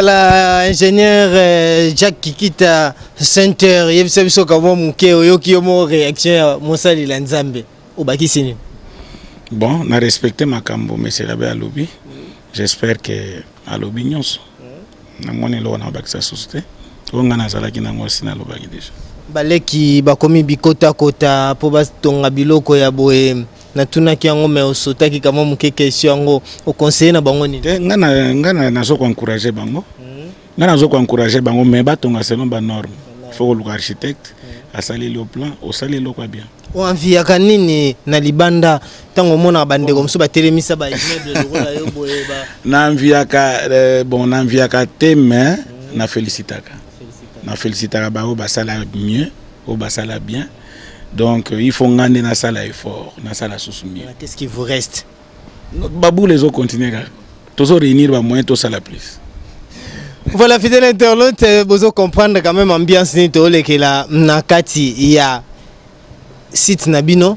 La ingénieur Jack Kikita Center, il y a une comment mouké oyoki omo réaction Mosali Lanzambe au Bakisini. Bon, on a respecté ma cambo, mais c'est là-bas à lobby. J'espère que à lobby nous. Na moni lo na bakisa susté. On a nazala ki na ngosi na lobaki déjà. Baleki bakomi bikota kota po batonga biloko ya boye. Na tuna ki yango me osotaki kama muke question yango au conseiller na bango ni. Ngana nazo ko encourager bango. Ngana nazo ko encourager bango mais batonga selon ba norme. Faut que l'architecte a sali le plan, au sali le quoi bien. O envie ya kanini na libanda tango mona bande comme so ba telemisa ba immeuble de rola yo boye ba. Na envie ya ka bon na envie ya ka teme na félicitaka. Na félicitaka ba o ba sala mieux, o ba sala bien. Donc il faut gagner na sala effort, na sala sousmieux. Qu'est-ce qui vous reste? Babou les autres continuer. Tous réunir ba moins tout ça la plus. Voilà, fidèle internaute, vous comprendre quand même l'ambiance que la nakati ya site nabino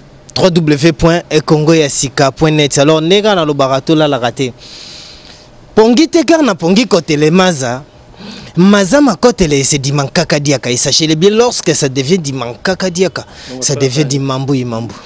www.ekongoyasika.net. Alors nega na lo barato la raté. Pongi tekar na pongi côté les maza. Maza ma côté les c'est dimankaka diaka et sachez bien lorsque ça devient dimankaka diaka, ça devient dimambu imambu.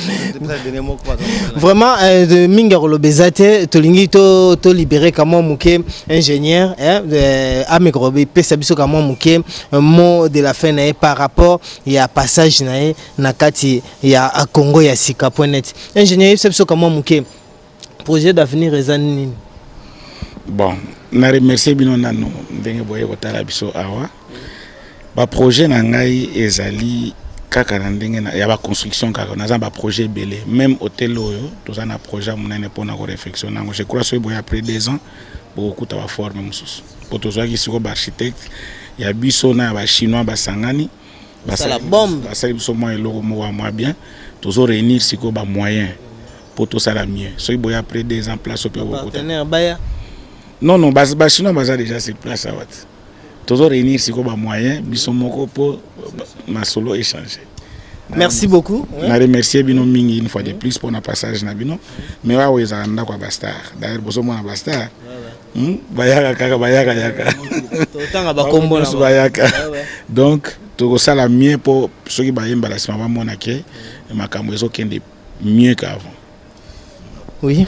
Vraiment de minga rolobezate tolingi to libérer comment muke ingénieur a microbe pesa biso comment muke mot de la fin par rapport il y a passage na kati ya Congo ya sika.net. Ingénieur biso comment muke projet d'avenir ezani. Bon, na remercier bino nanu ndenge boye kotala biso awa. Ba projet na ngai ezali kaka na ndenge na ya ba construction kaka na ba projet belé même hôtel oyo toza na projet munene pona ko réflexion nango je crois que boye après 2 ans beaucoup ta ba forme mususu po toza ki siko ba architecte ya biso na ba chinois ba sangani ba la bombe ba sali biso mo eloko mo bien tozo réunir siko ba moyen pour tout ça la mieux so boye après 2 ans place au partenaire baya non ba chinois ba déjà sur place à wat toujours réunir si quoi moyen bisomoko pour ma solo échanger. Merci beaucoup. On remercier bino mingi une fois de plus pour notre passage na bino mais wa weza nda kwa bastar d'ailleurs bozo mona bastar bayaka kaka bayaka yaka totanga bakombo na bayaka donc to sala mieux pour ceux qui bayemba la sima mona ke makambo ezo kende mieux qu'avant. Oui.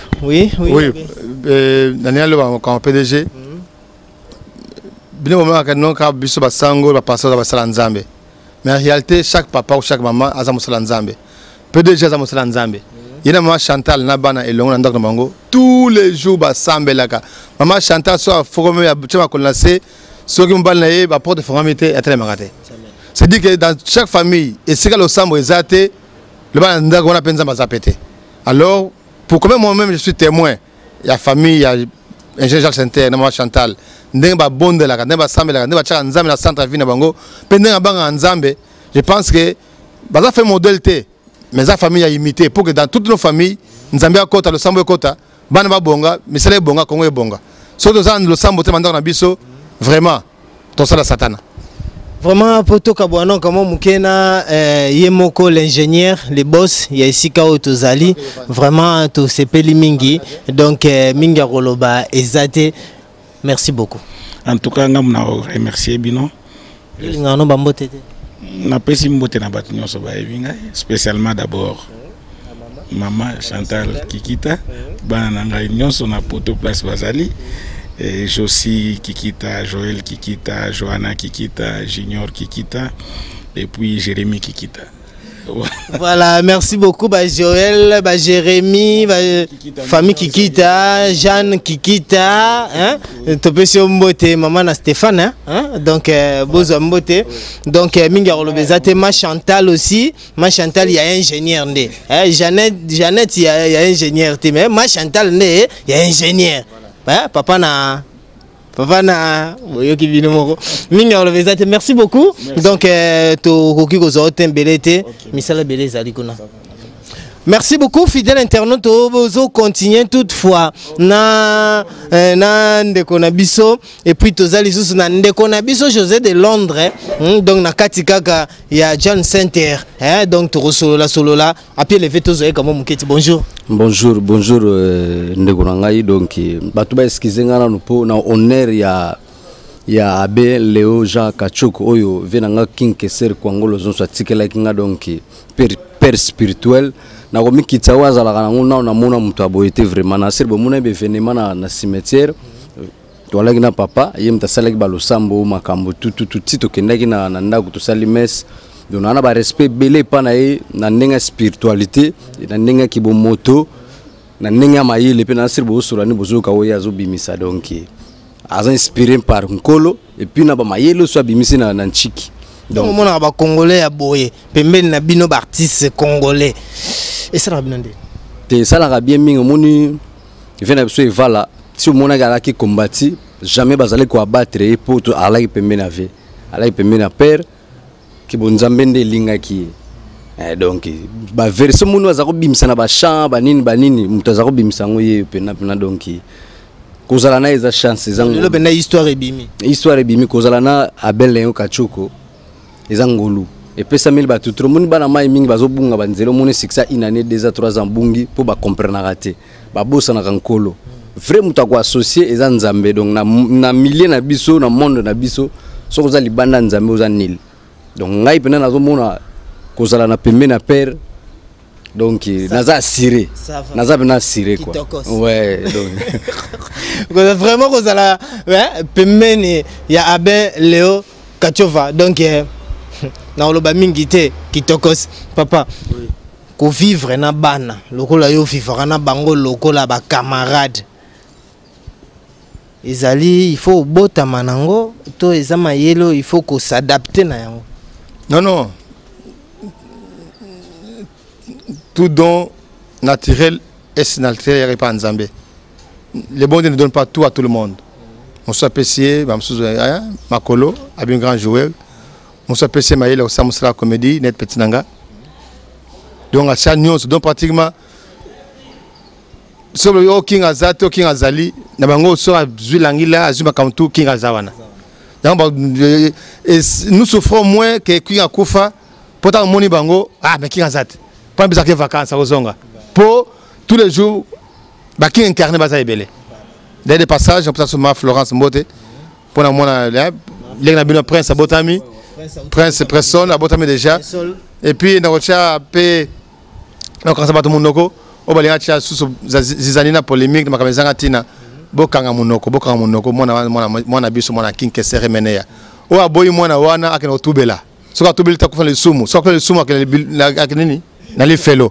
Daniel comme PDG bien moment que non ka biso ba sango ba passer ba sala nzambe mais en réalité chaque papa ou chaque maman a za sala nzambe PDG za sala nzambe yena maman Chantal na bana elongo na ndako bango tous les jours ba sambelaka maman Chantal so forum ya tchama connaissé so ki mbal na ye ba porte formalité atele makate c'est dit que dans chaque famille et c'est que le sambo ezate le bana ndako na penza ba zapete alors pour quand même moi-même je suis témoin il y a famille il y a ingénieur Center na maman Chantal ndenge ba bonde la ndenge ba sambela ndenge ba tchaka nzambe na centre ville na bango pe ndenge banga nzambe je pense que baza fait modèle té mais la famille a imité pour que dans toutes nos familles nzambe akota le sambo ekota bana ba bonga misele bonga Congo ebonga so to le sambo te mandaka na biso vraiment to sala satana. Vraiment, poto kabouanon, comment moukena yemoko l'ingénieur, les boss, il y a ici kao tozali, vraiment to sepeli mingi, donc minga roloba ezate. Merci beaucoup. En tout cas, nous remercier bino. Ngano bambote. Na pesi mbote na batu nyonso ba evinga, spécialement d'abord maman Chantal Kikita, bana nanga nyonso na poto place bazali. Et Josie Kikita, Joël Kikita, Johanna Kikita, Junior Kikita et puis Jérémy Kikita. Voilà, merci beaucoup Joël, Jérémy, famille Kikita, Jeanne Kikita, hein, Topesio Mbote, maman Stéphane, hein, donc Bozo Mbote, donc Minga Rolobezate, ma Chantal aussi, ma Chantal il y a ingénieur né, Jeannette il y a ingénieur, mais ma Chantal né il y a ingénieur. Papa na merci beaucoup. Merci. Donc merci beaucoup fidèle internaute ozo continuer toutefois na ndeko na biso et puis tozali susu na ndeko na biso José de Londres donc na katikaka ya John Center donc to solola après lever tozo comme muketi bonjour. Bonjour ndeko na ngai donc batu ba excuser ngana no po na honneur ya ya abe Léo Jean Kachoko oyo venanga King Keser Kwangolo zonso atikela kinga donc père spirituel na komi kitsawa za la kana ngona na mona mutu aboyete vraiment na serbo mona be venema na cimetière tola kina papa yemta salaki ba losambo makambo tout tito kendaki na ndako to salimes donc na ba respect belé pa na ye na ndenga spiritualité na ndenga kibomoto na ndenga mayele pe na serbo surani bozoka oya zo bimisa donc as inspiré par Nkolo et puis na ba mayelo so abimisi na nchiki donc mon ba congolais ya boye pembeni na bino ba artiste congolais et ça rabina ndé te ça la bien mingi moni vena biso evala si mona gala ki combattre jamais bazale ko abattre pour to alaki pembeni na ve alaki pembeni na père ki bonzambe nde linga ki donc ba version moni azako bimisa na ba chant banini mutu azako bimisa ngoye pena donc kozala na eza chance zango le bena histoire ebimi kozala na Abel Léo Kachoko eza ngolu et pesa mil ba tout monde bana mai mingi bazobunga banzelo moni siksa inane déjà 3 ans bungi pour ba comprendre raté ba bossa na kankolo vrai muta ko associer eza nzambe donc na millier na biso na monde na biso so koza libanda nzambe oza nil donc ngai pena nazomona kozala na pembe na père donc naza assuré naza bena assuré quoi ouais donc vraiment kozala pembe ya Abel Léo Kachova donc na oloba mingi te kitokos papa oui. Ko vivre na bana lokola yo vivre na bango lokola ba camarade ezali il faut bota manango to ezama yelo il faut ko s'adapter na yango non tout don naturel est naturel et pas nzambe le bon Dieu ne donne pas tout à tout le monde on s'apprécie makolo a bien grand joueur Moussa PC Maïla au Samusla Comédie, net petit nanga. Donc à chaque news, donc pratiquement, sur le King Azato, King Azali, Nabango sera Zulangila, Azuma Kamtu, King Azawana. Donc nous souffrons moins que King Akoufa, pourtant Moni Bango, mais King Azat. Pas besoin de vacances à Ozonga. Pour tous les jours, King incarné Baza Ebele. Dès le passage, on peut sur ma Florence Mbote, pour la mona, les Prince Abotami. Prince Presson a botamé déjà et puis dans le pe donc quand ça va tout monoko au balinga tia sous zizanina polémique de makamezanga tina bokanga monoko mona biso mona King Keser meneya o aboyi mona wana akena otubela soka tubela takufa le sumu soka le sumu akenini na li felo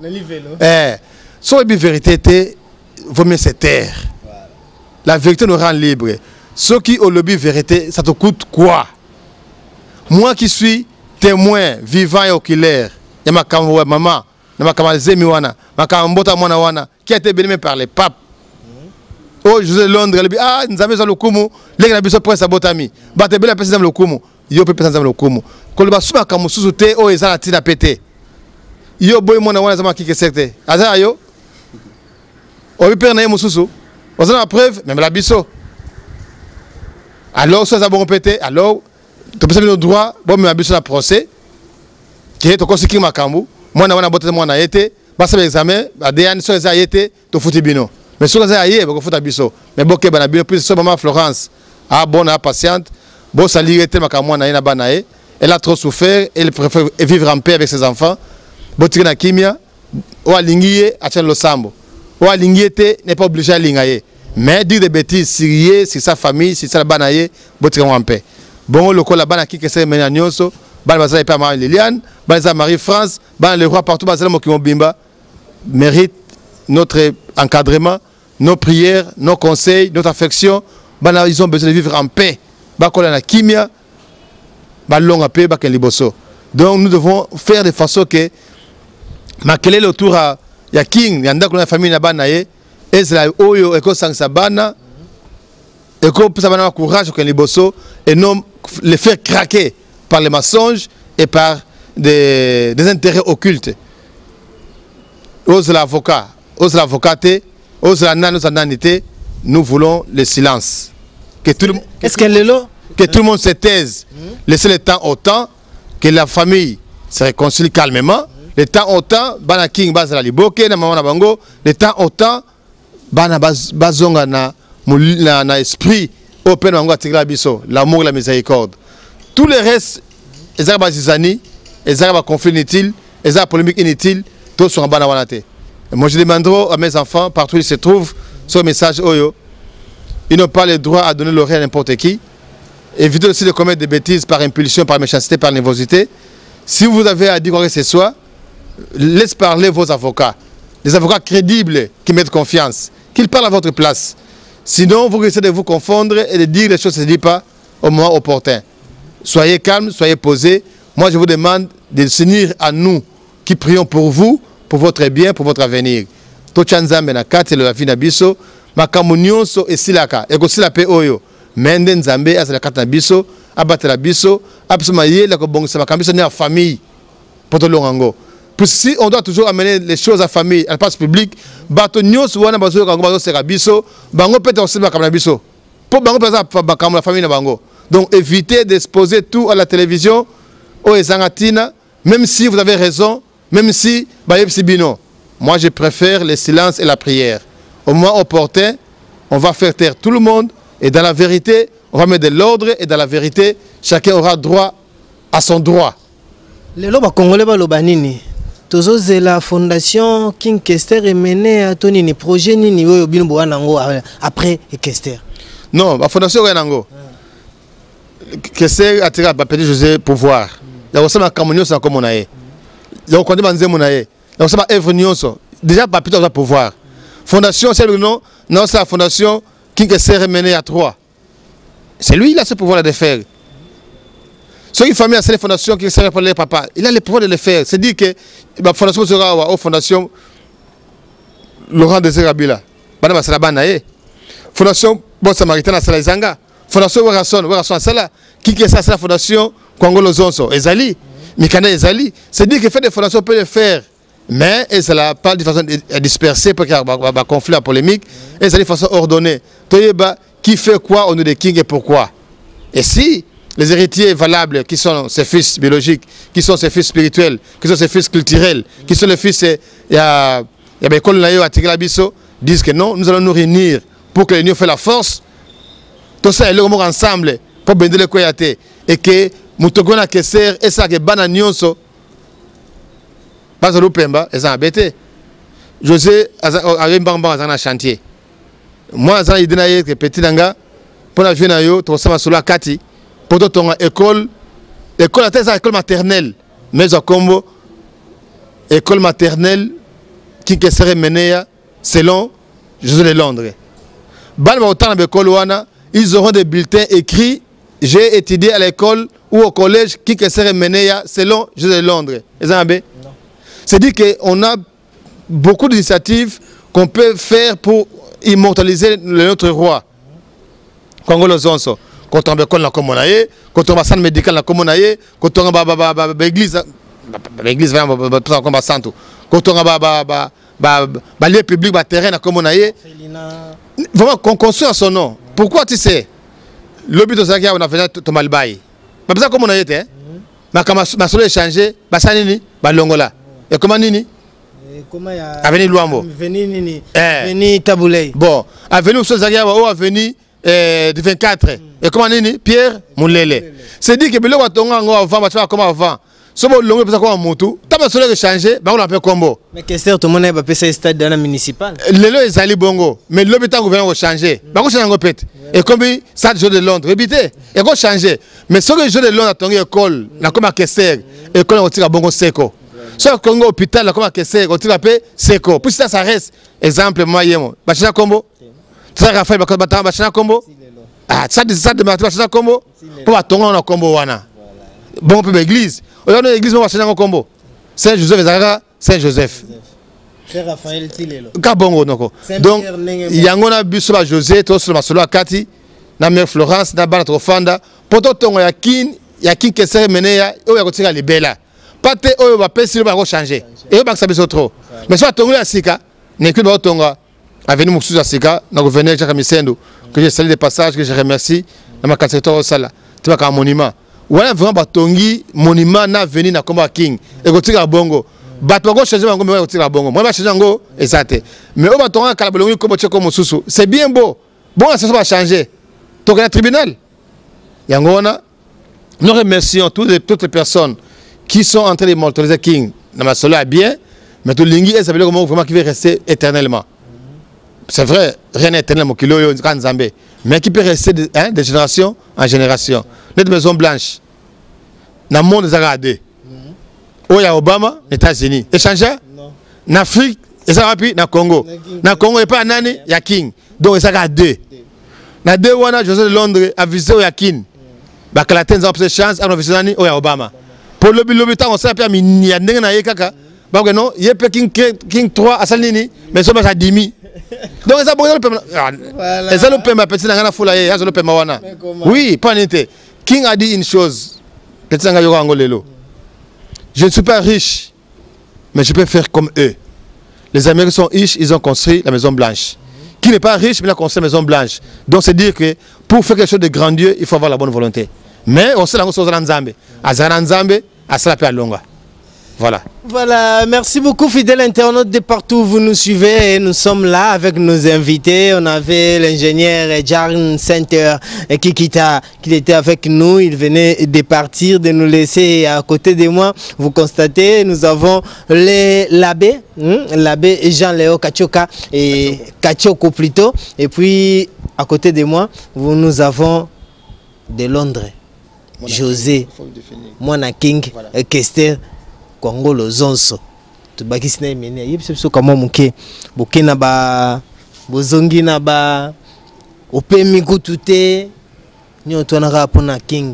so bi vérité te vaut mieux se taire la vérité nous rend libre ce qui au lobby vérité ça te coûte quoi? Moi qui suis témoin vivant et oculaire, il y a ma maman, ma zemi wana, ma mbota mwana wana, qui a été béni par les papes. Oh, José Londres, elle dit ah, nous avons le kumu, les gens ont pris sa botami, batte belle personne le kumu, yo peut personne le kumu. Quand le basuma comme sous-souté, oh, ils ont la tina pété. Yo boy mwana wana zama qui que c'était. Aza yo. Oh, il perd na yo susu. On a la preuve, même la biso. Alors, ça va pété, alors. Tu peux le droit, bon, mais à procès, qui est au conseil Makambu, moi, on a boté mon été, passe l'examen, à des sur les aïetés, tu fous bino. Mais sur les aïetés, vous foutez biso. Mais bon, que puis sur maman Florence, ah, bonne, patiente, bon, ça l'irrité, Makamou, na banae, elle a trop souffert, elle préfère vivre en paix avec ses enfants. Botique na kimia, ou à linguier, à tien le sambo. Ou à linguier, n'est pas obligé à linguer. Mais dire des bêtises, si sa famille, si ça banae, botique en paix. Bon, le col là-bas, qui est mené à Nyonso, Balbazar et pas Marie Liliane, Balbazar Marie-France, le roi partout, Balbazar Mokimobimba, mérite notre encadrement, nos prières, nos conseils, notre affection. Ils ont besoin de vivre en paix. Bakola na kimia, balong en paix, baken liboso. Donc nous devons faire de façon que, makele autour à ya King, yanda kuna famille na bana ye, ezra oyo eko sang sabana. Et qu'on puisse avoir courage au Liboso et non les faire craquer par les mensonges et par des intérêts occultes. Ose l'avocat, ose l'avocaté, ose la nanité, nous voulons le silence. Est-ce qu'elle est là? Que tout le monde se taise. Laissez le temps au temps, que la famille se réconcilie calmement. Le temps au temps, Bana King Bazala Liboke, na maman na bango, le temps au temps, Bana Bazonga na esprit Open Wango Tigla Bisso, l'amour et la miséricorde. Tous les restes, les arabes zizani, les arabes conflits inutiles, les arabes polémiques inutiles, tous sont en bas de moi je demanderai à mes enfants, partout où ils se trouvent, ce message Oyo. Ils n'ont pas le droit à donner l'oreille à n'importe qui. Évitez aussi de commettre des bêtises par impulsion, par méchanceté, par nervosité. Si vous avez à dire quoi que ce soit, laissez parler vos avocats. Des avocats crédibles qui mettent confiance, qu'ils parlent à votre place. Sinon, vous risquez de vous confondre et de dire les choses qui ne se disent pas au moment opportun. Soyez calme, soyez posés. Moi, je vous demande de s'unir à nous qui prions pour vous, pour votre bien, pour votre avenir. Tochanzambe na kati la vie na biso, makambo nyonso esilaka, ekosila pe oyo. Mende nzambe azala kati na biso, abatela biso, absoma yela ko bongisa makambo biso na famille. Poto longango. Si on doit toujours amener les choses à famille, à la place publique, bato nyonso wana bazo kango bazo sera biso, bango pete osila makambo na biso. Po bango pesa makambo la famille na bango. Donc évitez d'exposer tout à la télévision, au ezangatina, même si vous avez raison, même si bino. Moi je préfère le silence et la prière. Au moment opportun, on va faire taire tout le monde et dans la vérité, on va mettre de l'ordre et dans la vérité, chacun aura droit à son droit. Les loba congolais ba loba nini. Tozo la fondation King Kester est menée à Tonini projet nini oyo bino bo nango après Kester. Non, la fondation Renango. Kester a tiré à Petit José pouvoir. Il y a aussi ma communion sans comme on a. Il y a encore des manzés mon aïe. Il y a aussi ma œuvre nyonso. Déjà Papito a pouvoir. Fondation c'est le nom. Non, c'est la fondation King Kester est menée à 3. C'est lui, il a ce pouvoir de faire. Ceux qui famille a cette fondation qui sert pour les papas, il a le pouvoir de le faire. C'est dire que la fondation sera aux fondation Laurent Désirabila. Madame Salabana, fondation Bon Samaritain à Salazanga. Fondation Werason Sala. Qui est ça, c'est la fondation Kwangolo Zonso. Ezali. Mikane Ezali. C'est dire que fait des fondations peut le faire. Mais ça n'a pas de façon dispersée pour qu'il y ait un conflit, polémique. Et ça de façon ordonnée. Qui fait quoi au nom de King et pourquoi. Et si les héritiers valables, qui sont ses fils biologiques, qui sont ses fils spirituels, qui sont ses fils culturels, qui sont les fils, disent que non, nous allons nous réunir pour que l'union fait la force. Tout ça est le moment ensemble pour bénir le Koyate. Et que Moutogona Kesser et ça que Bananyonso, Bazalou Pemba, ils ont embêté. José avait un chantier. Moi, j'ai idée que petit nanga, pour la jeune ayo, tu ressembles à Sola Kati, pour ton école, école à école maternelle, mais au Combo, école maternelle qui serait menée selon José de Londres. Balma autant l'école ouana, ils auront des bulletins écrits. J'ai étudié à l'école ou au collège qui serait menée selon José de Londres. C'est-à-dire qu'on a beaucoup d'initiatives qu'on peut faire pour immortaliser notre roi. Congolo Zonso. Quand on a l'école, comme on a eu, quand on a un centre médical, comme on a eu, quand on a l'église, quand on a lieu public, terrain, comme on a eu, vraiment qu'on construit à son nom. Pourquoi tu sais? Le but de ça, on a fait ton malbaï. Mais ça, comme on a été, ma soleil changé, ça nini, longola. Et comment nini? Avenue Luambo. Avenue Taboulay. Bon, avenue Sozagia, avenue du 24. Et comment nini? Pierre Moulele. C'est dit que le Watonga avant, tu vas comme avant. Si vous avez fait un moto, tu as besoin de changer, on l'appelle combo. Mais qu'est-ce que tout le monde a fait ce stade dans la municipale? Le lot est allé bongo, mais l'hôpital gouvernement va changer. On change en fait. Et comme ça, le jeu de Londres, répétez, et on change. Mais si le jeu de Londres a ton école, la comme à Kessel, école on tire à bongo seco. Si on Congo hôpital, la comme à Kessel, on tire à paix seco. Puis ça reste. Exemple, moi, yémo. Bachina combo. Ça Raphaël, bachina combo. Ah, ça de bachina combo. Pour attendre on a combo wana. Bon pour l'église. Aujourd'hui l'église on va changer un combo. Saint Joseph Ezara, Saint Joseph. Saint Raphaël Tilelo. Kabongo noko. Donc yangona biso ba José to sur masolo akati na mère Florence na bana trofanda poto tongo ya kin kese meneya o ya kotika libela. Pate oyo ba pesi ba ko changer. Et ba sabiso trop. Mais soit tongo ya sika, ne que ba tonga avenue Mukusu ya sika na gouverneur Jacques Misendo que je salue de passage que je remercie na ma secteur sala. Tu vas ka monument. Voilà vraiment batongi monument na venu na komba king et kotika bongo bato go changer bango mais kotika bongo moi ba changer ngo exact mais o batonga kala bolongi comme tcheko mosusu c'est bien beau bon ça va changer Donc, il y a un tribunal. Nous remercions toutes les personnes qui sont en train de mortaliser King. Cela est bien, mais tout le monde est vraiment qui veut rester éternellement. C'est vrai, rien n'est éternellement, mais qui peut rester de génération en génération. Notre Maison Blanche, dans le monde des Arabes, où il y a Obama, les États-Unis. Échanger en Afrique, et ça va puis dans le Congo. Dans le Congo, il n'y a pas un année, il y a King. Donc, il y a deux. Dans deux, José de Londres a visité où King. Bah, que la tenue a une chance, à visiter où il y a Obama. Pour le temps, on sait qu'il y a un kaka. Bah, non, il y a King 3 à Salini, mais ça va 10 000. Donc, ça le paiement, petit n'a foule, le paiement. Oui, pas n'était. King a dit une chose. Petit n'a je ne suis pas riche, mais je peux faire comme eux. Les Américains sont riches, ils ont construit la Maison Blanche. Qui n'est pas riche, mais il a construit la Maison Blanche. Donc, c'est dire que pour faire quelque chose de grandiose, il faut avoir la bonne volonté. Mais on sait la chose en Zambie. À Zanzambe, à Salapia Longa. Voilà. Voilà, merci beaucoup fidèles internautes de partout où vous nous suivez. Et nous sommes là avec nos invités. On avait l'ingénieur Jarn Center Kikita qui était avec nous. Il venait de partir, de nous laisser à côté de moi. Vous constatez, nous avons l'abbé Jean-Léo Kachoka et Kachoko plutôt. Et puis à côté de moi, nous avons de Londres, José, Mwana King, Kester. Congo Lozonso tu bakisi na imene yebisebso kama muke bokena ba bozongi na ba opemi kutute nyoto na rapona King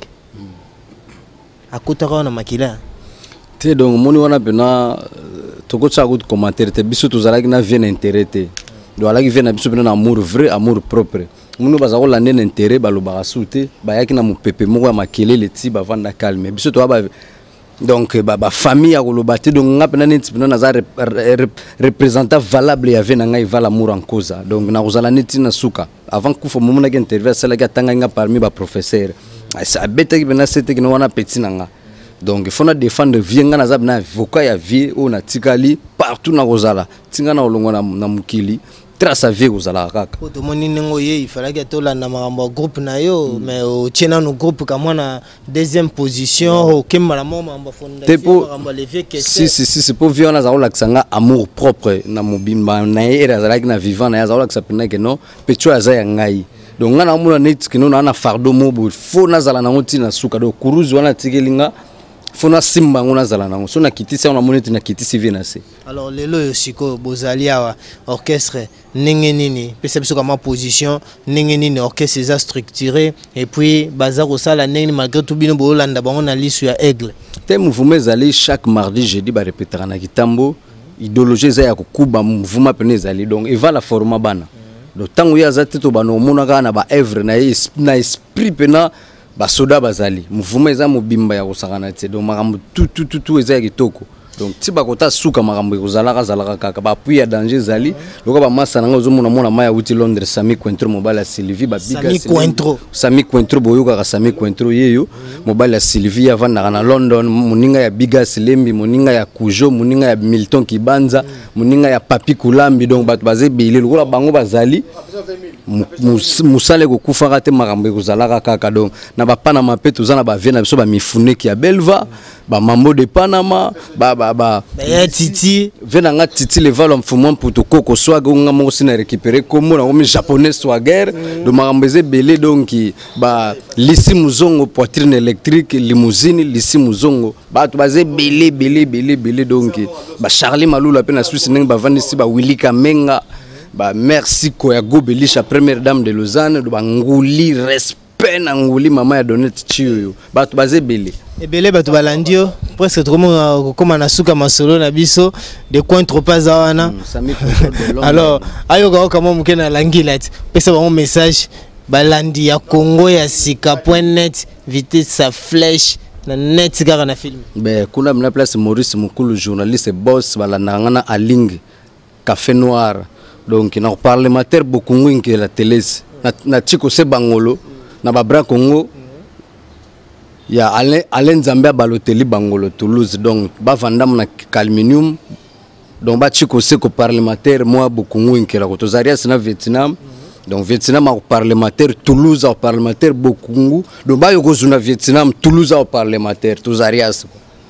akutaka na makila te donc moni wana bena toko tsa gut commentaire te biso tozalaki na vie intérêt te do alaki vie na biso bena na amour vrai amour propre munu bazako la nene intérêt balobaka sute bayaki na mupepe moko ya makelele ti bavanda calme biso to ba donc ba famille ya kolobate donc ngapena neti pena naza représentant valable ya vena ngai vala amour en cause donc na kozala neti na suka avant kufa momona ke interview sala ka tanga nga parmi ba professeur ça bête ki bena c'était ki no wana petit nanga donc il faut na défendre vie nga naza na avocat ya vie o na tikali partout na kozala tinga na olongo na mukili trace à vie kozala kaka to moni nengo ye il fallait que to la na makambo groupe na yo mais au tient no groupe comme na deuxième position au kemala mama mba fondation makambo levier que si c'est pour vivre na zaola kisanga amour propre na mobimba na era zalaki na vivant na zaola kisapena que non pecho aza ya ngai donc ngana mona net kino na fardo mobo fo na zala na ngoti na suka do kuruzi wana tikelinga fona simba ngona zala nango so na kitisi on a monete na kitisi vinase alors lelo yosiko bozalia orchestre ndenge nini pesa biso kama position ndenge nini orchestre est structuré et puis baza ko sala ndenge malgré tout bino bolanda bango na lisu ya aigle te mouvement ezali chaque mardi jeudi ba répétera na kitambo idéologie za ya kokuba mouvement pene ezali donc eva la forma bana donc tango ya za teto bana omona kana ba œuvre na esprit pena ba soda bazali mouvement eza mobimba ya kosakana te donc makambo tout eza ya kitoko donc ti bakota suka makambo kozalaka kaka ba puis ya danger zali loka ba masa nanga ozomona maya uti Londres Sami Cointreau mobile ya Sylvie ba biga Sami Cointreau boyoka ka Sami Cointreau yeyo mobile ya Sylvie avanda na London muninga ya Biga Silembi muninga ya Kujo muninga ya Milton Kibanza muninga ya Papi Kulambi donc bato baze bile lokola bango bazali musale kokufaka te makambo kozalaka kaka donc na ba Panama pe tozana ba vie na biso ba mifuneki ya Belva ba mambo de Panama ba titi venanga titi le valo mfumo mputo koko swag nga mo sina récupérer comme na comme japonais swagger de marambeze belé donc ba lisi muzongo poitrine électrique limousine lisi muzongo ba to baze belé donc ba Charlie Malula pe na Suisse ndenge ba vandisi ba Willy Kamenga ba merci ko ya Gobelisha première dame de Lausanne do ba nguli respect na nguli mama ya Donette Chiyo ba to baze belé ebele bato balandio presque trop comme na suka masolo na biso de coin trop pas wana alors ayoka kama mukena langilat pesa ba message balandi ya Congo ya sika.net vitesse sa flèche na net kaka na film ben kuna mna place Maurice Mukulu journaliste boss balanda na aling café noir donc na parlementaire beaucoup moins que la télé na Chiko se bangolo na ba bra Congo ya Alain Zambia Baloteli Bangolo Toulouse donc ba vandam na Calminium donc ba Chiko seko parlementaire moi beaucoup ngwinke la kotozaria na Vietnam Donc Vietnam au parlementaire, Toulouse au parlementaire, Bokungu. Donc bah yoko zuna Vietnam, Toulouse au parlementaire, tous arias.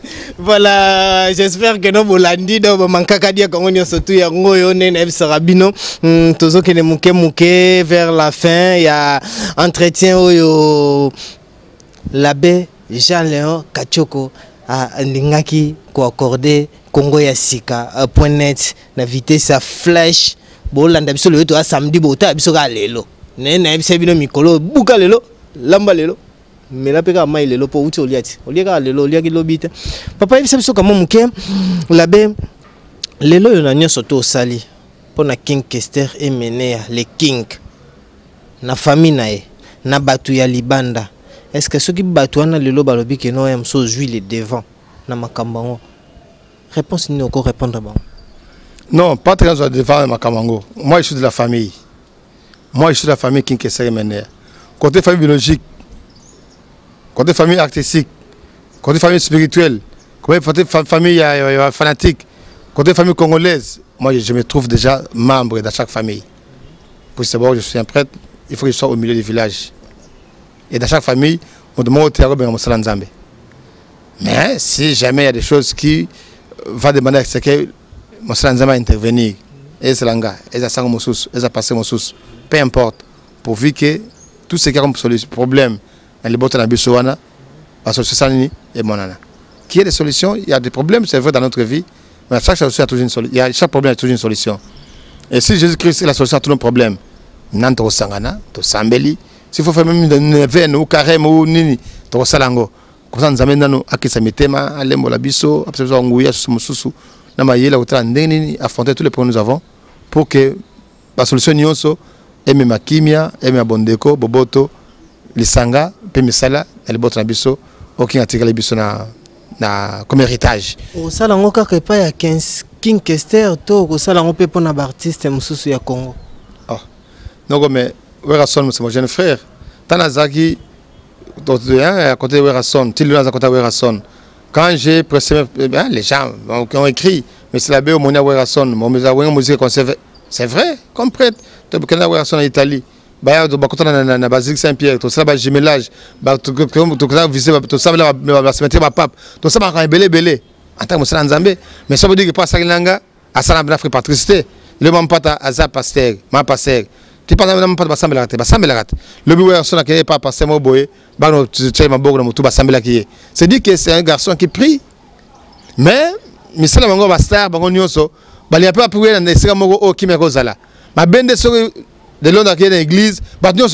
Voilà, j'espère que nous bolandi do mankaka dia kongo nyo surtout ya ngoyo nene bisarabino tozo kene muke vers la fin il y a entretien oyo l'abbé Jean-Léon Kachoko a ndingaki ko accorder Congo ya sika .net na vitesse à flèche bolanda biso le to a samedi bota biso ka lelo nene biso bino mikolo buka lelo lamba lelo mais là peka mai lelo po uti oliati oliaka lelo oliaki lobite papa yebisa biso kama muke l'abbé lelo yo na nyoso to sali pona King Kester Emenea le king na famille nae na batu ya libanda. Est-ce que ceux qui battent lelo balobi que no am so juile devant na makambango? Réponse ni encore répondre bon. Non, pas très devant makambango. Moi je suis de la famille. Moi je suis de la famille King Kester Emenea. Côté famille biologique, côté famille artistique, côté famille spirituelle, côté famille fanatique, côté famille congolaise, moi je me trouve déjà membre de chaque famille. Pour savoir je suis un prêtre, il faut que je sois au milieu du village. Et dans chaque famille, on demande au terreau de Nzambe. Mais si jamais il y a des choses qui vont demander à ce que Nzambe intervenir, et c'est l'anga, et ça mon sous, et ça passe mon sous, peu importe, pourvu que tout ce qui a comme problème, les bottes dans Bissoana, parce que c'est ça et mon nana. Qu'il y ait des solutions, il y a des problèmes, c'est vrai dans notre vie, mais chaque solution a toujours une solution. Chaque problème a toujours une solution. Et si Jésus-Christ est la solution à tous nos problèmes, Nanto Sangana, to Sambeli, s'il faut faire même une veine ou carême ou nini, to Salango, comme ça nous amène nous à qui ça metema, à l'embo la biso, à ce ngouya susu, na mayela ou tra ndeni affronter tous les problèmes que nous avons pour que la solution nyonso eme makimia, eme bondeko, boboto, lisanga, pe misala, elle botte na biso, aucun attirer les biso na comme héritage. Au Salango kaka pa ya King Kester to au Salango pe pona artiste mususu ya Congo. Oh. Donc mais Werason c'est mon jeune frère. Tanazaki à côté de Werason, Tiluna à côté de Werason. Quand j'ai pressé les gens qui ont écrit mais c'est la BO Monia Werason, mon musique conservé. C'est vrai, comme prêtre, tu as Werason en Italie. Bah, tu as na Basilique Saint-Pierre, tu as jumelage, tu as visé, tu as la cimetière ma pape, tu as belé en tant que Nzambe, mais ça veut dire que pas ça langa à ça la patricité. Le même pas à za pasteur, ma pasteur. Tu pas même pas basambé la rate. Le bureau son qui est pas pasteur mo boye, ba no tu ma bogo no tu basambé la qui. C'est dit que c'est un garçon qui prie. Mais misala mango pasteur bango nyonso, ba li pas prier dans esika moko o ki me kozala. Ma bende so de l'on qui est dans l'église, ba nyonso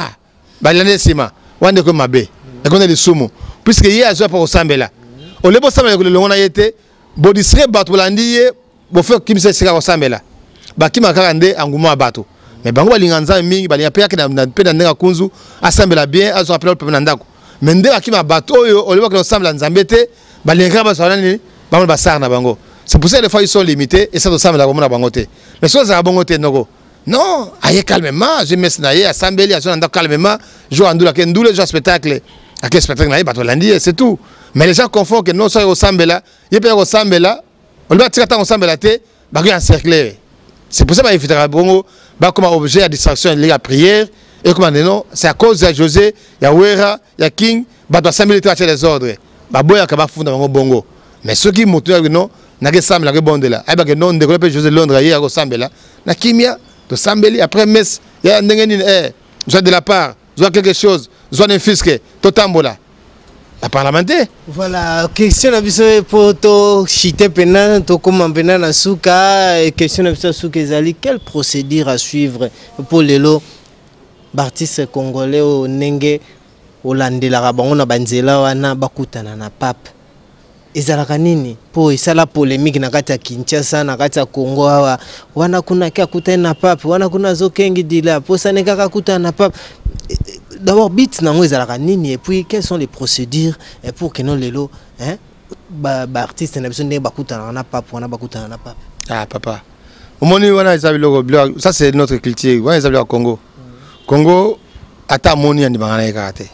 ba l'année sima, wande ko mabe. Et qu'on est les sumo. Puisque hier a joué pour Osambela. Au lebo Sambela le on a été bodisre bato landiye, bo fait kim se sika Osambela. Ba ki makarande anguma bato. Mais bango balinganza mingi bali apea ke na pe na ndanga kunzu asambela bien azo apela pe na ndako. Mais ndeka ki ma bato oyo oleba ke Osambela Nzambete balinga ba sala ni bango basar na bango. C'est pour ça que les fois ils sont limités et ça Osambela ko mona bango te. Mais so za bango te noko. Non, aye calmement, je me snaye asambeli azo ndako calmement, jo andula ke ndule jo spectacle. À quel spectacle na bato landi c'est tout. Mais les gens confondent que non ça Osambela, yé pe Osambela, on va tirer tant Osambela te, ba encercler. C'est pour ça qu'il faut bongo comme objet à distraction lié à prière et comme non c'est à cause de José, il y a Wera, il y a King, bah doit s'amener les ordres. Bah boya kaba funda bongo. Mais ceux qui montent non n'a que ça la rebonde là. Eh bah que non développer José Londres hier au Sambela. Na kimia de Sambeli après messe, il y a ndengeni joie de la part, joie quelque chose, joie d'un fisc, totambola. La parlementaire. Voilà, question pour to chiter pena to comment pena na suka question na suka ezali quelle procédure à suivre pour lelo artiste congolais au nenge olandela bango na banzela wana bakutana na pape ezalaka nini po esala polémique na kati ya Kinshasa na kati ya Congo awa wana kuna kia kutana na pape wana kuna zokengi dila po saneka kakutana na pape. D'abord, bit nango ezalaka nini et puis quelles sont les procédures pour que non lelo hein artiste na biso ndenge bakutana na pape wana bakutana na pape. Ah papa. Omoni wana ezabilo ça c'est notre culture. Wana ezabilo Congo. Congo ata moni andi bangana ekate.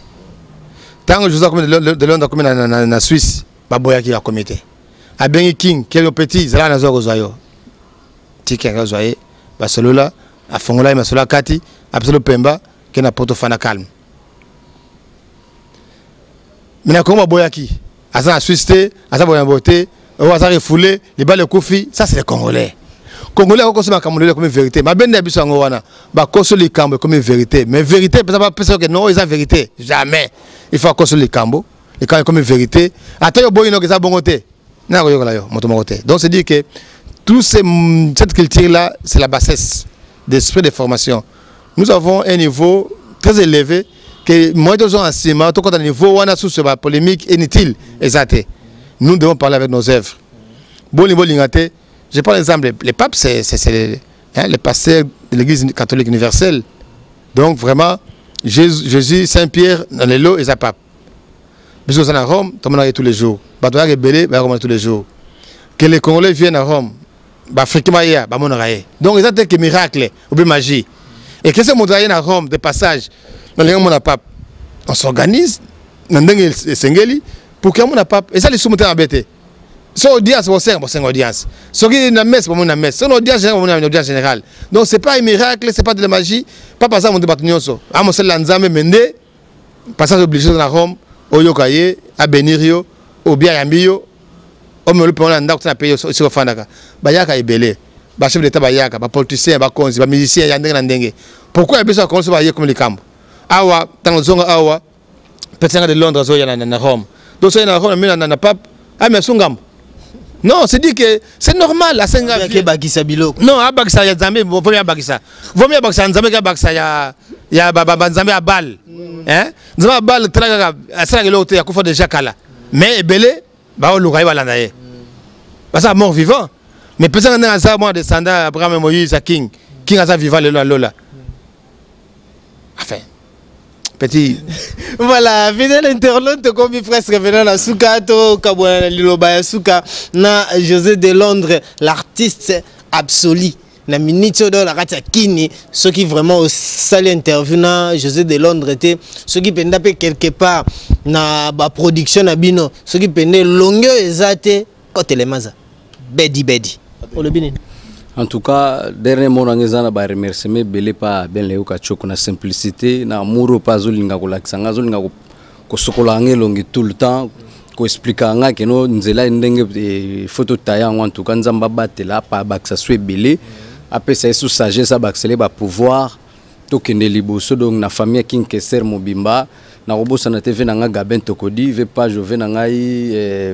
Tango Joseph comme de Londres comme na Suisse, baboya ki ya comité. Abengi King, quel petit zala na zo zoyo. Tikenga zoye, ba solola a fongola masola kati absolu pemba que na poto fana calme mina koma boyaki asa na suiste asa boya boté o asa refoulé les balles kofi ça c'est les congolais ko se makamulele comme vérité ma bende biso ngo wana ba koso likambo comme vérité mais vérité pas que non ils ont vérité jamais il faut koso likambo et quand comme vérité ata yo boyino que ça bongoté na ko yokola yo moto mokoté donc c'est dire que tout cette culture là c'est la bassesse d'esprit de formation. Nous avons un niveau très élevé que moi de gens enseignement tout un niveau on a sous ce polémique inutile exact. Nous devons parler avec nos œuvres. Bon niveau lingaté, je prends l'exemple les papes c'est les pasteurs de l'église catholique universelle. Donc vraiment Jésus Saint-Pierre dans les lots et sa pape. Puisque nous sommes à Rome, tout le monde tous les jours. Bateau rebelle, bah Rome tous les jours. Que les Congolais viennent à Rome. Donc, c'est un miracle ou bien magie. Et qu'est-ce que nous avons à Rome, de passage, dans les gens pape, on s'organise, pour que mon pape, et ça les soumettre à bête. Son audience, c'est une audience. Ce qui est une messe, c'est une messe. Son audience, c'est une audience générale. Donc, ce n'est pas un miracle, ce n'est pas de la magie. Pas par ça, mon débat, à mon seul lanzame, mende, passage obligé dans Rome, au Yokaye, à Benirio, au Biayambio. Comme le plan d'andar qui a payé sur le Fandaka, Bayaka est belé, chef d'État Bayaka, politicien, konzi, musicien, yandeng. Pourquoi il y a besoin de commencer comme les camps? Awa, dans le zone Awa, personne de Londres, à Rome. Donc, c'est à Rome, mais on n'a pas. Ah, mais Sungam. Non, c'est dit que c'est normal à Senga. Non, à Baksa, il y a Zambé, vaut mieux à Baksa. Vaut mieux à Baksa, Zambé à Baksa, il y a Zambé à Bal. Hein? Zambé à Bal, à Saraglote, à Koufo de Jacala. Mais belé, bah on l'aurait balandaye. Parce que mort vivant. Mais personne n'a ça moi descendant Abraham Moïse à King a ça vivant le Lola. Enfin. Petit. Voilà, fidèle internaute comme presque revenant à Soukato, Kabouana Liloba Souka, na José de Londres, l'artiste absolu. Na minute de la ratia Kini, ceux qui vraiment au salle intervenant, José de Londres était, ceux qui pendaient quelque part na ba production na bino, ceux qui pendaient longueur exacte côté les maza. Bedi. En tout cas, dernier mot na ba remercier belé pa ben leo kachoko na simplicité na amour pas zolinga ko laksanga zolinga ko sokola ngelongi tout le temps ko expliquer nga que no nzela ndenge photo taya en tout cas nzamba batela pa baksa swe belé après ça sous sagesse à baxeler ba pouvoir to kende liboso donc na famille King Kesser Mobimba na robosa na TV na nga Gaben Tokodi ve pas je na ngai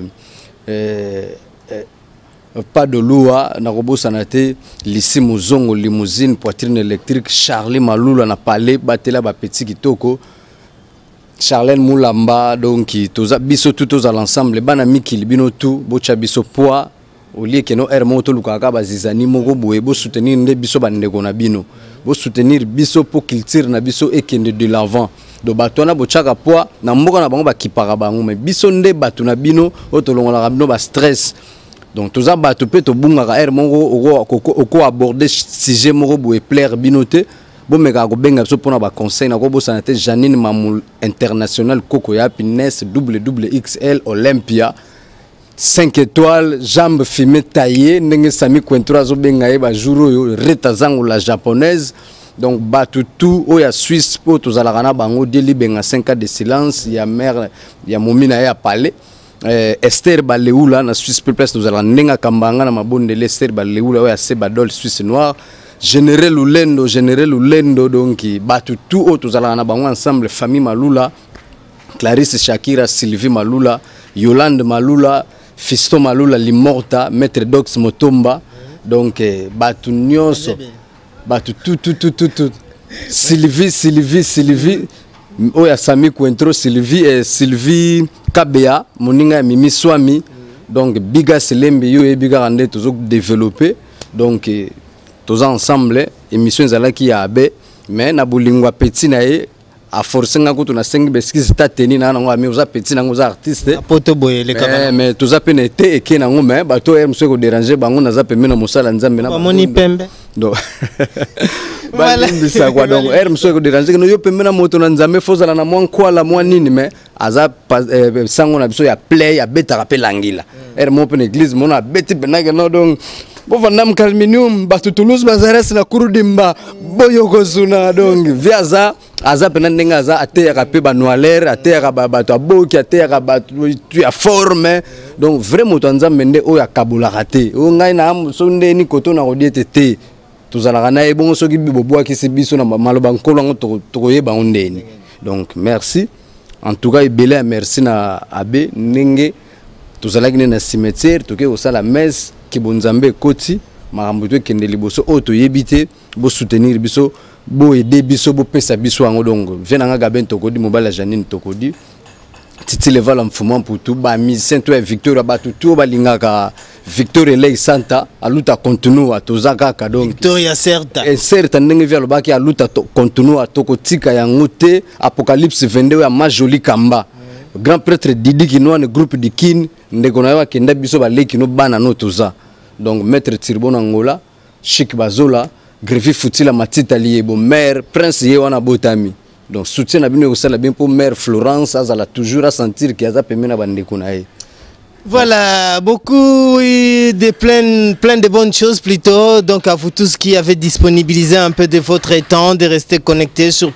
pas de loi na robosa na te lycée Mozongo limousine poitrine électrique Charlie Malula na palais batela ba petit kitoko Charlène Moulamba donc toza biso tout à l'ensemble bana mikili bino tout bocha biso poids au lieu que no hermoto lukaka bazizani moko boye bo soutenir nde biso bandeko na bino bo soutenir biso pour culture na biso ekende de l'avant do batona bochaka poids na mboka na bango bakipaka bango mais biso nde batu na bino otolongola bino ba stress donc toza batu pe to bungaka hermoko oko aborder sujet moko boye plaire binote bon mega ko benga biso pona ba conseil na ko bosana te Janine Mamoul international Koko ya Pines XXL Olympia 5 étoiles, jambes fumées taillées, n'enge sami kwentura zo bengaye ba jour yo reta zango la japonaise. Donc batu tout o ya Suisse po to zalakana bango deli benga 5 ans de silence, ya mère ya momina ya palais. Esther Baleoula na Suisse Place nous allons nenga kambanga na mabonde Esther Baleoula o ya Sebadol Suisse noir. Général Ulendo donc batu tout o to zalakana bango ensemble famille Malula, Clarisse Shakira, Sylvie Malula, Yolande Malula, Fisto Malula Limorta, Maître Dox Motomba, donc batu nyonso, batu tout. Sylvie, oya Sami Kwentro, Sylvie Kabea, moninga Mimi Swami, donc Biga Selembe yo et Biga Rande toujours développé, donc tous ensemble, émission zalaki ya abe, mais na bulingwa petit nae. A forcer nga ko to na 5 beskis ta teni na ngo ami oza petit na ngo za artiste poto boye le kama mais to za penete e ke na ngo mais ba to mso ko déranger bango na za pembe na mosala nzambe na moni pembe donc voilà bisa quoi donc mso ko déranger no yo pembe na moto na nzambe fozala na mwa kwala mwa nini mais aza sango na biso ya play ya beta rappel angila mo pe église mo na beti penaka no donc bo vandam calminium bato Toulouse bazares na kurudimba boyo kozuna donc viaza aza pena ndenga aza ateyaka pe ba noaler ateyaka bato aboki ateyaka bato tu ya forme donc vraiment to nzambe nde oyo akabula raté o ngai na so nde ni koto na rodiete te tozalaka na ye bongo soki bibobwaki se biso na maloba nkolo ngo tokoyeba ondeni donc merci en tout cas ebele merci na abe ndenge tozalaki na cimetière toke osala messe kibonzambe koti makambo to kende liboso o toyebi te bo soutenir biso bo aider biso bo pesa biso yango donc venanga gaben tokodi mobala Janine tokodi titi levala mfumo pour tout ba mission to Victor ba tout ba lingaka Victor Elei Santa aluta continue atozaka ka donc Victoria certa et certa ndenge via lobaki aluta continue atokotika yango te Apocalypse 22 ya majoli kamba grand prêtre Didi Kinoa ne groupe de kin ndeko na yo kenda biso ba leki no bana no toza donc maître Tirbon Angola Chic Bazola Greffi Futila Matita Liebo maire prince ye wana botami donc soutien na bino osala bien pour mère Florence azala toujours à sentir qu'il y a pemena bandeko na ye. Voilà, beaucoup de plein de bonnes choses plutôt. Donc à vous tous qui avez disponibilisé un peu de votre temps, de rester connectés sur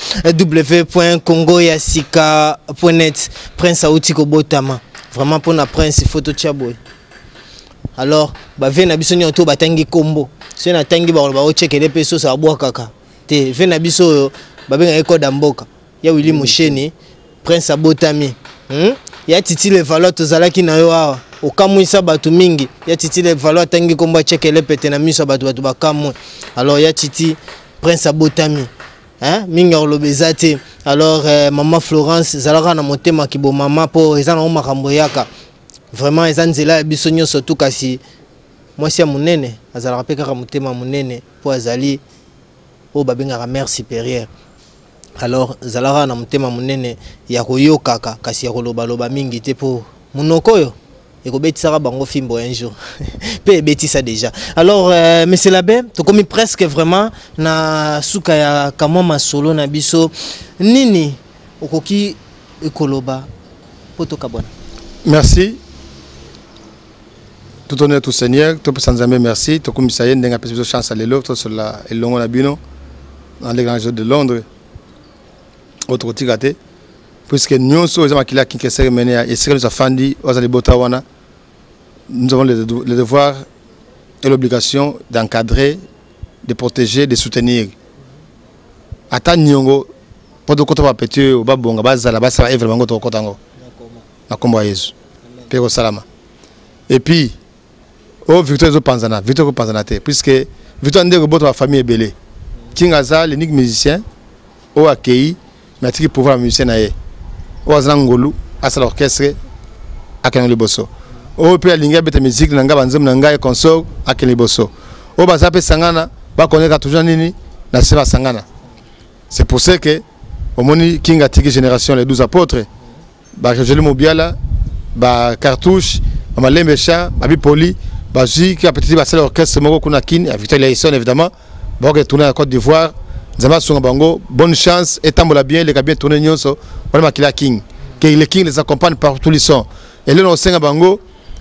www.congoyasika.net. Prince Aoutiko Botama. Vraiment pour la Prince photo Tchaboy. Alors, bah vient na biso nyoto batangi combo. Si na tangi ba o check les pesos ça bois kaka. Te vient na biso ba benga eko damboka. Ya Willy Musheni, Prince Abotami. Ya titi le valeur tozalaki na yo awa okamwisa bato mingi ya titi le valeur tangi komba chekele pete na miso bato bakamwe alors ya titi Prince Abotami mingi olobeza te alors maman Florence zalaka na motema kibo mama po eza na makambo yaka vraiment eza nzela biso nyonso tout kasi mwasi ya munene azalaka pe kaka motema munene po azali o babengaka mère supérieure. Alors zalaka na mutema munene ya koyokaka kasi ya koloba loba mingi te po munokoyo ekobetisaka bango fimbo un jour pe betisa déjà. Alors monsieur l'abbé to komi presque vraiment na suka ya kamoma solo na biso nini okoki ekoloba poto kabona. Merci tout honneur tout Seigneur to sanzambe merci to komi saye ndenga pesa chance à l'autre sur la elongo na bino dans les grands jours de Londres. Autre tigate puisque nous sommes les gens qui sont menés et c'est nous afandi aux allées botawana nous avons le devoir et l'obligation d'encadrer, de protéger, de soutenir. Ata nyongo pour de côté va péter au babonga bazala basala est vraiment to kotango na kombo Yesu peko salama et puis oh Victor zo panzana Victor ko panzana te puisque Victor ndeko boto wa famille belé kingaza l'unique musicien au accueilli mais qui pouvoir musicien naé o azangolu asa l'orchestre akana le bosso o pe alinga beta musique nanga banzem nanga consort akana le bosso o bazape sangana ba connaître toujours nini na seba sangana. C'est pour ça que au moni kinga tiki génération les 12 apôtres ba Roger Mobiala ba cartouche ba Lembecha ba Bipoli ba Zi qui a petit ba l'orchestre moko kuna kin avec Victor évidemment ba que tourner à Côte d'Ivoire. Zama Songa Bango, bonne chance et tambola bien, les gars bien tourner nyonso, voilà Makila King. Que les King les accompagne par tous les sons. Et là on sait Bango,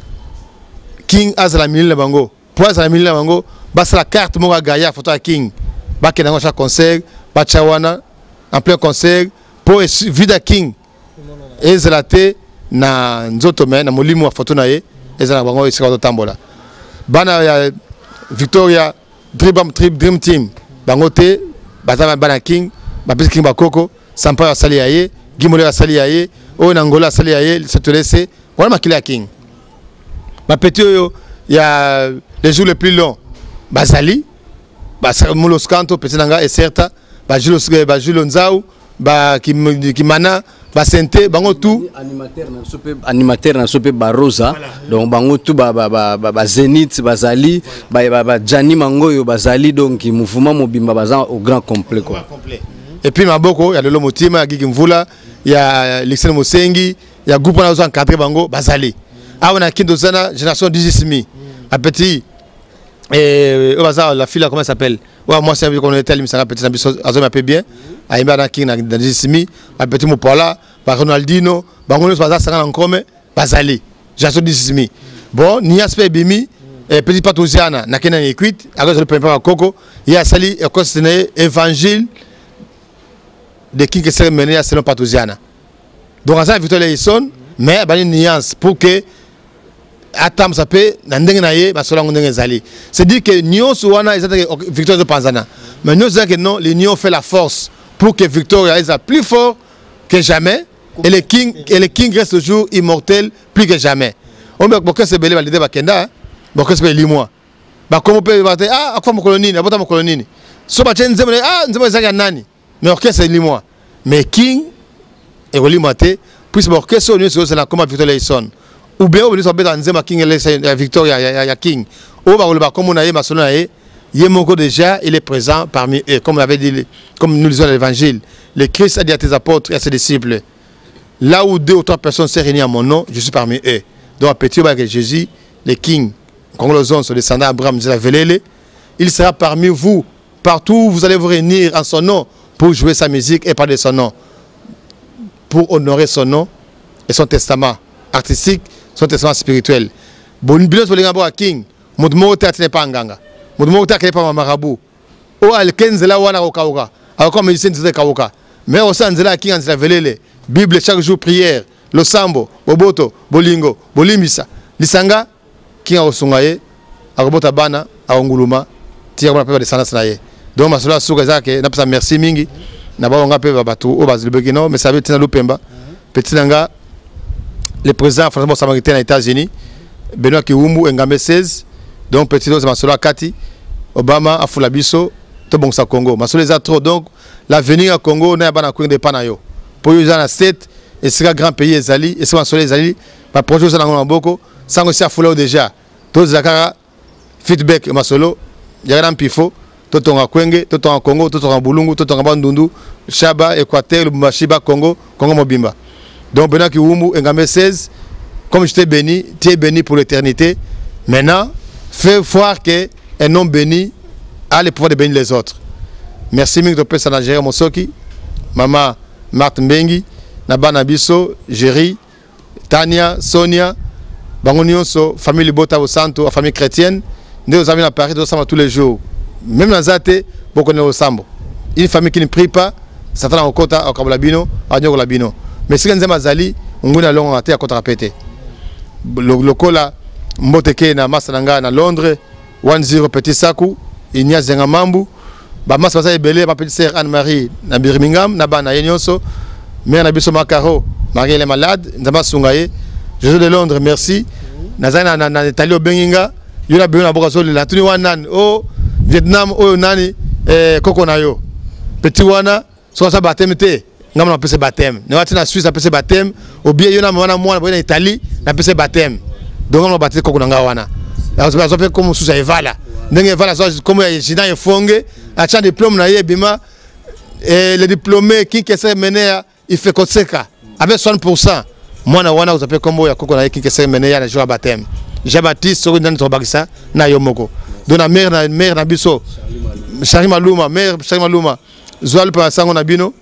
King Azala Mille Bango, pour Azala Mille Bango, bas la carte Monga Gaïa photo à King, bas que dans chaque concert, bas Chawana en plein concert, pour Vida King. Et Zalate na Nzotome na Molimo photo nae, et Zala Bango et Sika tambola. Bana Victoria Dream Team, Bangote. Batama bana King, Bapis King Bakoko, Sampa Sali Aye, Gimole Sali Aye, O Nangola Sali Aye, se te laisser, voilà Makila King. Ma petit il y a les jours les plus longs, Basali, Moulos Kanto, Petit Nanga et Certa, Bajulo Nzao, Kimana, Basente, Bango tout. Animateur na sope Barosa, donc Bango tout Zenith, Bazali, Jani Mangoyo, Bazali, donc mouvement Mobimba Bazan au grand complet quoi. Et puis Maboko, il y a le Lomotima, il y a Gigimvula, il y a Lixen Mosengi, il y a Goupana Ozan Kadre Bango, Bazali. Ah on a Kindozana, génération 18 à petit. Et la fille là comment elle s'appelle? Ouais, moi c'est qu'on était mais ça petit Azom un peu bien. Aïma dans King dans 18 à petit Mopola, par Ronaldinho, Bango Baza Sanga encore mais Bazali. Génération 18 bon, ni aspect bimi, petit patouziana na kena équite à cause de pempa koko il y a sali et considéré évangile de qui que c'est mené selon patouziana donc ça Victor Leison mais ba une nuance pour que atam ça peut na ndenge na ye ba solango ndenge zali c'est dire que nyonso wana ezata Victor de Panzana mais nous disons que non l'union fait la force pour que Victor soit plus fort que jamais et le king reste toujours immortel plus que jamais on veut que c'est belé validé bakenda beaucoup c'est limoi bah comment peut battre ah quoi mon colonine abota mon colonine so ba nzembo ah nzembo ezaka nani mais orchestre c'est limoi mais king et relimate puis orchestre on c'est la comme Victor Leison ou bien on est dans nzembo king et Victor ya king ou ba le comme on a ma solo na Yemoko déjà il est présent parmi eux comme on avait dit comme nous lisons l'évangile le Christ a dit à tes apôtres et à ses disciples là où 2 ou 3 personnes sont réunies à mon nom je suis parmi eux donc petit que Jésus le king quand les hommes sont descendants Abraham il sera parmi vous partout où vous allez vous réunir en son nom pour jouer sa musique et parler de son nom pour honorer son nom et son testament artistique son testament spirituel bon bilos pour les gars king mon théâtre n'est pas nganga mon théâtre n'est pas marabout o alkenzela wana okaoka alors comme médecin de kaoka mais au sanzela king anzela velele bible chaque jour prière le sambo boboto bolingo bolimisa lisanga qui a osungaye akobota bana aonguluma tia kwa pepa descendance na ye donc masolo asuka zake na pesa merci mingi na baonga pe babatu o bazilibekino mais ça veut tina lupemba petit nanga le président François Samaritain aux États-Unis Benoît Kiwumbu Ngambe 16 donc petit dose masolo akati Obama afulabiso to bongsa Congo masolo za trop donc l'avenir à Congo na bana kwende panayo pour yo na 7 et sera grand pays ezali et sera masolo ezali ba projet za na boko sango si afula déjà tous zakara feedback masolo yagana mpifo totonga kwenge totonga Congo totonga bulungu totonga bandundu shaba Équateur Lubumbashi Congo Congo mobimba donc Benoît Kiwumbu Ngambe 16 comme je t'ai béni tu es béni pour l'éternité maintenant fais voir que un homme béni a le pouvoir de bénir les autres merci mille de personnes à gérer Mosoki maman Marthe Mbengi Nabana Biso Jerry Tania Sonia Bangonioso, famille Bota au Santo, famille chrétienne, nous avons à Paris tous les jours. Même dans Zate, beaucoup de Sambo. Une famille qui ne prie pas, ça fait un quota au Kabolabino, à Nyogolabino. Mais si vous avez on a long à terre à côté répété. Le cola, Mboteke na Masananga na Londres, 1-0 Petit Saku, Ignace Zengamambu, Bamas Bazaï Belé, ma petite sœur Anne-Marie, na Birmingham, na Bana Yenyoso, mère Nabiso Makaro, Marie elle est malade, Ndama Sungaye. Jésus de Londres, merci. Nazana na Italie au Benginga, yona beuna bokaso la tuni wanan o Vietnam o nani kokonayo. Petit wana so sa baptême te, ngam na pese baptême. Ne wati na Suisse na pese baptême, o bien yona mwana mwana na Italie na pese baptême. Donc on baptême kokonanga wana. La so fait comme sous evala. Ndenge evala so comme ya jina efonge, acha diplôme na ye bima et le diplômé qui s'est mené il fait koseka avec 100%. Moi, vous appelez comme ya koko na qui s'est mené ya jour baptême. Jean-Baptiste so dans Tobakisa na Yomoko. Donc la mère na biso. Charlie Maluma, mère Charlie Maluma. Zoal pa sango na bino.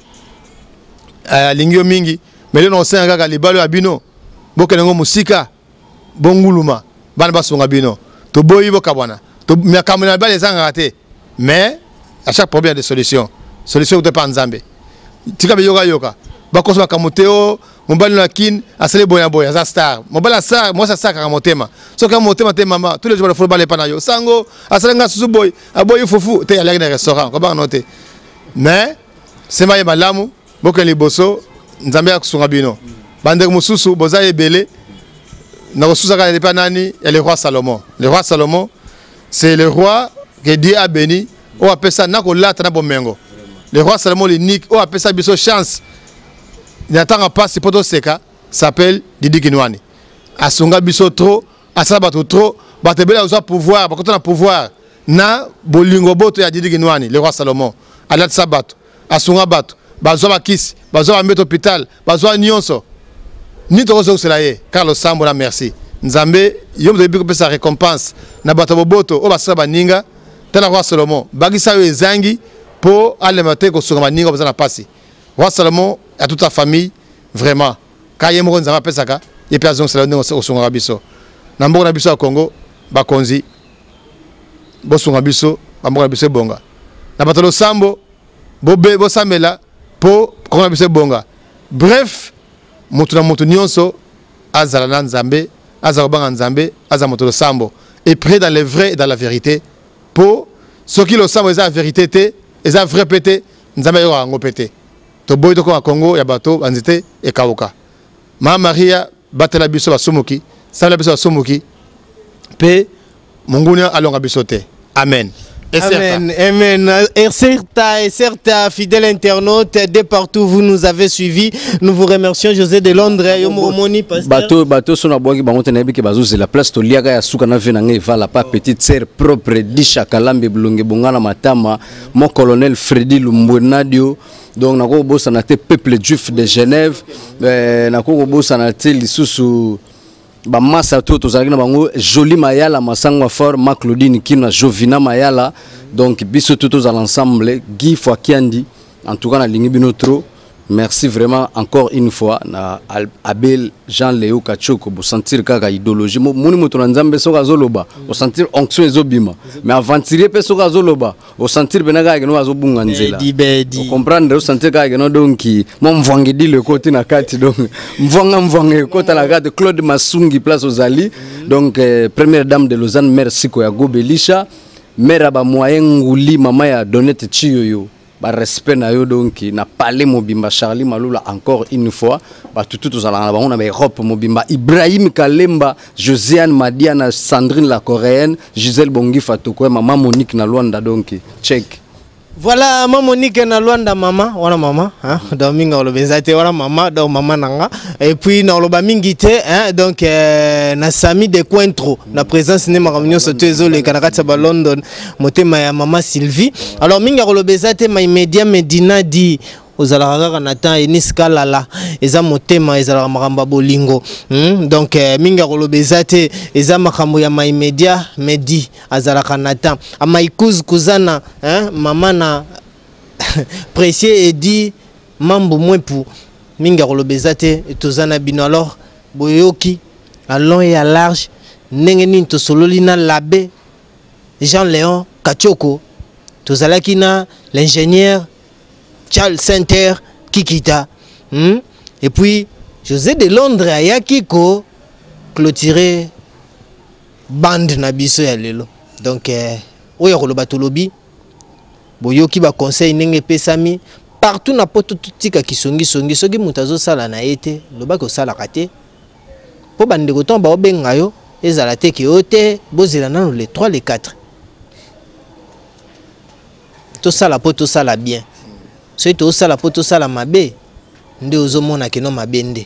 Lingio mingi. Mais non c'est ngaka libalo ya bino. Bokengo musika. Bonguluma. Bana basonga bino. To boyi boka bwana. To miakamuna bale zanga te. Mais à chaque problème des solutions. Solution de pas nzambe. Tika be yoga. Bakoso bakamoteo mobali na kin asale boya boya za star mobali star moi ça star ka motema so ka motema te mama tous les jours le football est pas na yo sango asale nga susu boy aboy fofu te ya la restaurant ko ba noter mais c'est maye malamu boke liboso nzambe ya kusunga bino bande mususu boza ebele na kususa ka pas nani et le roi Salomon c'est le roi que Dieu a béni o apesa na ko lata na bomengo le roi Salomon l'unique o apesa biso chance. Il n'attend pas si poto seka s'appelle Didi Kinwani. Asunga biso trop, asabatu trop, batebela osa pouvoir, bakoto na pouvoir na bolingo boto ya Didi Kinwani, le roi Salomon. Alat sabatu, asunga batu, bazwa bakisi, bazwa mettre hôpital, bazwa nyonso. Ni to zo selaye, Carlos Sambo na merci. Nzambe yom de biko pesa récompense na bato boboto o basaba baninga, tana roi Salomon. Bagisa yo ezangi po alemate ko sunga baninga bazana pasi. Roi Salomon à toute ta famille vraiment quand yemo nzama pesaka et puis azong sala ndenge osonga biso na mboka na biso ya Congo bakonzi bosunga biso bamboka biso bonga na batalo sambo bo samela po konga biso bonga. Bref, moto na moto nyonso azala na nzambe, azala banga nzambe, azala moto lo sambo et près dans le vrai et dans la vérité po ce qui le sambo est la vérité té, est la vrai pété, nzambe yo ngo pété. To boy to ko Congo ya bato banzite e kaoka. Ma Maria batela biso basomoki, samela biso basomoki pe mungunya alonga biso te. Amen. Amen, amen. Et certes, fidèles internautes, de partout vous nous avez suivis. Nous vous remercions, José de Londres. Bateau, son abois qui bamonte nabi qui bazou c'est la place to liaga ya suka na venange vala pas petite sœur propre disha kalambe blonge bongana matama mon colonel Freddy Lumbwenadio. Donc nako bossa na te peuple juif de Genève, nako bossa na te lisusu ba massa tout tozalaki na bango joli mayala masango fort ma Claudine kina Jovina mayala donc biso tout aux l'ensemble Guy Fwakiandi en tout cas na lingi bino trop. Merci vraiment encore une fois na Abel Jean-Léo Kachoko pour sentir kaka idéologie moni moto na nzambe soka zoloba au sentir onction ezobima mais aventurier pe soka zoloba au sentir benaka ngeno azobunga nzela vous comprendre au sentir kaka ngeno donc mon mvangi di le côté na kati donc mvanga côté la kati Claude Masungi place aux Ali donc première dame de Lausanne merci ko ya Gobelisha mère ba moyen nguli mama ya Donette Chiyoyo. Respect na yo donc na parlé mobimba Charlie Malula encore une fois ba tout aux alana on a Europe mobimba Ibrahim Kalemba Josiane Madiana Sandrine la coréenne Gisèle Bongi Fatoko maman Monique na Luanda donc check. Voilà maman Monique na Luanda mama wana mama hein donc minga olobezate wana mama donc mama nanga et puis na oloba mingite hein donc na Sami de Cointro na présence ne makamnyo soto ezole kanakata ba London motema ya mama Sylvie alors minga olobezate ma immédiat Medina di ozalaka Nathan Eniska lala eza motema ezalaka makamba bolingo donc minga kolobezate eza makambo ya ma immédiat Medi azalaka Nathan amaikuz kuzana mama na précieux edi mambo mwepu minga kolobezate tozana bino alors boyoki à long et à large ndenge nini tosololi na l'abbé Jean-Léon Kachoko tozalaki na l'ingénieur Charles Center Kikita et puis José de Londres ayaki ko clôturer bande na biso ya lelo donc oyo koloba tolobi boyoki ba conseil ndenge pesami partout na poto tutika kisongi soki mutazo sala na ete loba ko sala kate po bande ko tomba obenga yo ezala te ki ote bozela nano les 3 les 4 to sala poto sala bien. C'est tout ça la poto ça la mabe nde ozomona keno mabende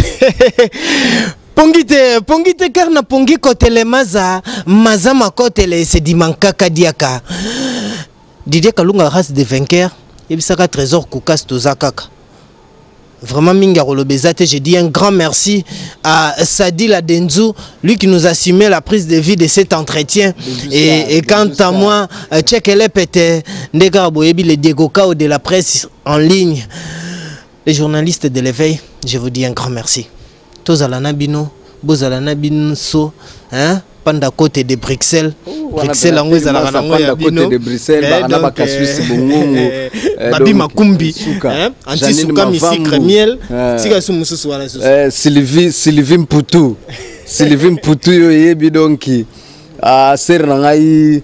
pongite car na pongi kotele maza makotele se dimankaka diaka Didier Kalunga race de vainqueur et bisaka trésor kukas tozakaka vraiment minga rolobezate je dis un grand merci à Sadi Ladenzu lui qui nous a assumé la prise de vie de cet entretien et quant à moi check les pété ndeka boyebi le Diego Kao de la presse en ligne les journalistes de l'éveil je vous dis un grand merci tozalana bino bozalana binso hein panda côté de Bruxelles Bruxelles en weza la côté de Bruxelles bana ba Suisse bongongo babi makumbi hein anti suka misikre miel sika sumususu wala susu Sylvie Mputu yo yebi donki ser na ngai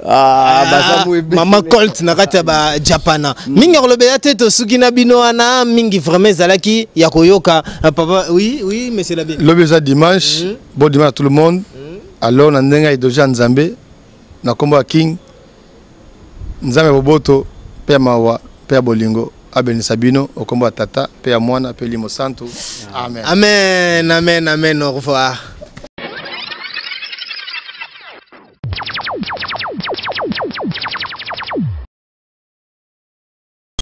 Mama Colt na kati ba Japana mingi kolobela teto suki na bino ana mingi vraiment zalaki ya koyoka papa oui monsieur l'abbé lobeza dimanche bon dimanche à tout le monde alors na ndenga idoja nzambe na komba king nzambe boboto pe mawa pe bolingo abeni sabino okomba tata pe mwana pe limo santo amen amen au revoir.